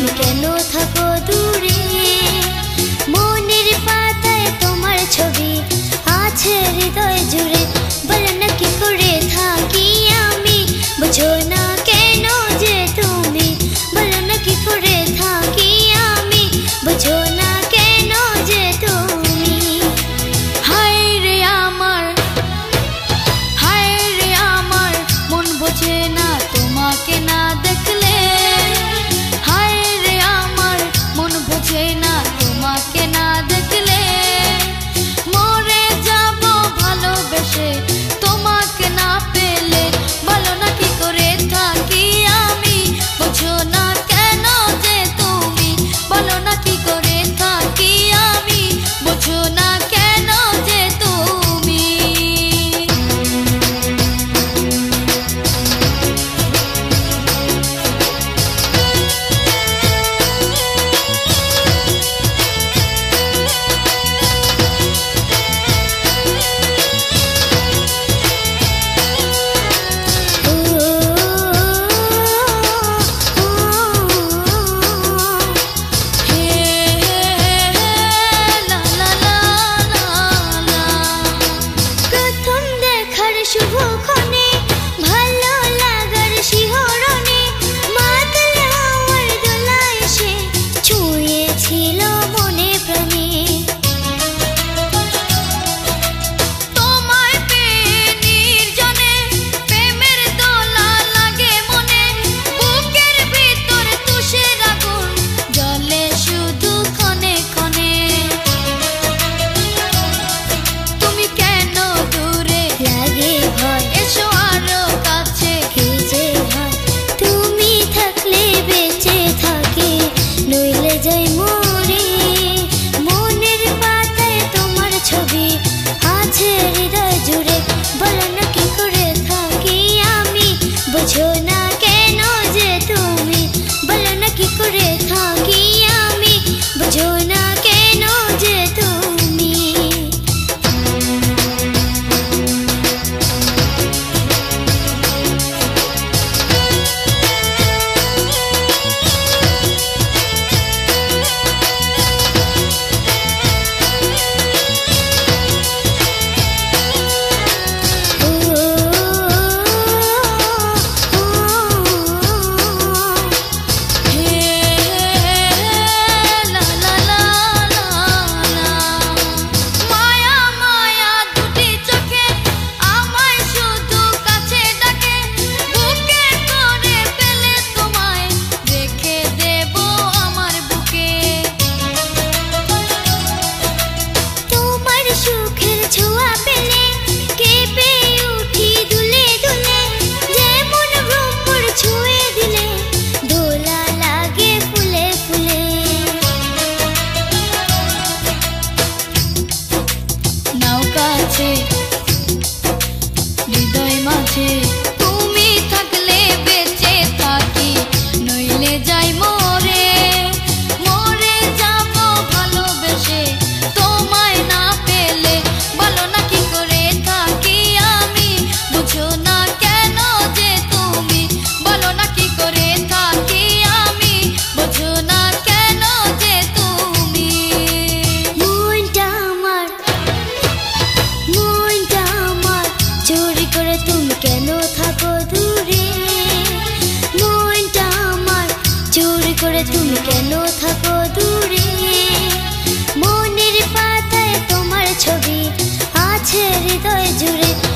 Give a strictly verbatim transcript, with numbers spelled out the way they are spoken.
কেন থাকো দূরে মনের পাতায় তোমার ছবি আছে হৃদয় জুড়ে বলো না কি করে থাকি আমি বুঝো না কেন যে তুমি বলো না কি করে থাকি আমি বুঝো না কেন যে তুমি হায় রে আমার হায় রে আমার মন বোঝে না তোমাকে না দেখলে হায় রে আমার মন বোঝে না তোমাকে না দেখলে মরে যাব ভালোবেসে তোমাকে না পেলে বলো না কি করে থাকি আমি বুঝো না কেন যে তুমি বলো না কি করে থাকি আমি বুঝো না কেন যে তুমি শুভক্ষণে ভালো লাগার শিহরণে মাতাল হওয়ার দোলা এসে ছুঁয়েছিল মনে প্রাণে তোমায় পেয়ে নির্জনে প্রেমের দোলা লাগে মনে বুকের ভিতর তুষের আগুন জ্বলে শুধু ক্ষণে ক্ষণে তুমি কেন দূরে লাগে ভয় এসো আরো কাছে ভিজে হয় তুমি থাকলে বেঁচে থাকি নইলে যাই মরে মনের পাতায় তোমার ছবি আছে হৃদয় জুড়ে বলো না কি করে থাকি আমি বুঝো না কেন যে তুমি বলো না কি করে থাকি আমি বুঝো না কেন যে তুমি সুখের ছোঁয়া পেলে কেঁপে উঠি দুলে দুলে যেমন ভ্রমর ছুঁয়ে দিলে দোলা লাগে ফুলে ফুলে নাও কাছে হৃদয় মাঝে তুমি থাকলে বেঁচে থাকি নইলে যাই মরে মরে যাব ভালোবেসে তোমায় না পেলে বলো না কি করে থাকি আমি বুঝো না কেন যে তুমি বলো না কি করে থাকি আমি বুঝো না কেন যে তুমি মনটা আমার মনটা আমার চুরি করে তুমি কেন থাকো দূরে মনটা আমার চুরি করে তুমি কেন থাকো দূরে মনের পাতায় তোমার ছবি আছে হৃদয় জুড়ে